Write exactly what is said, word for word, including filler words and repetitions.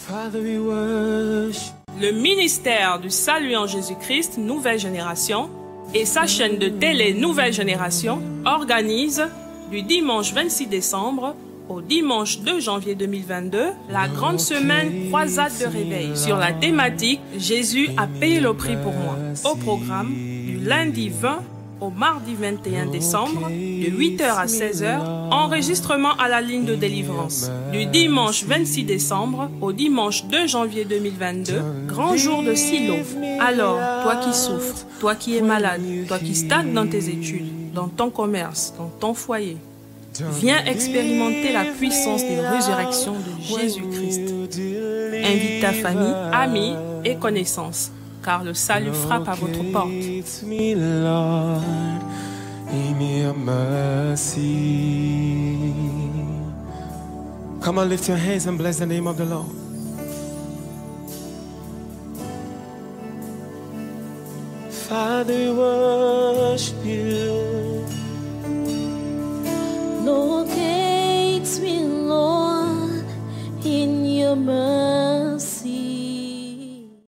Le ministère du Salut en Jésus-Christ Nouvelle Génération et sa chaîne de télé Nouvelle Génération organisent du dimanche vingt-six décembre au dimanche deux janvier deux mille vingt-deux la grande semaine croisade de réveil sur la thématique Jésus a payé le prix pour moi. Au programme du lundi vingt au mardi vingt et un décembre de huit heures à seize heures, enregistrement à la ligne de délivrance. Du dimanche vingt-six décembre au dimanche deux janvier deux mille vingt-deux, grand jour de Silo. Alors, toi qui souffres, toi qui es malade, toi qui stagnes dans tes études, dans ton commerce, dans ton foyer, viens expérimenter la puissance des résurrections de Jésus-Christ. Invite ta famille, amis et connaissances, car le salut frappe à votre porte. Come on, lift your hands and bless the name of the Lord. Father, we worship you. Locate me, Lord, in your mercy.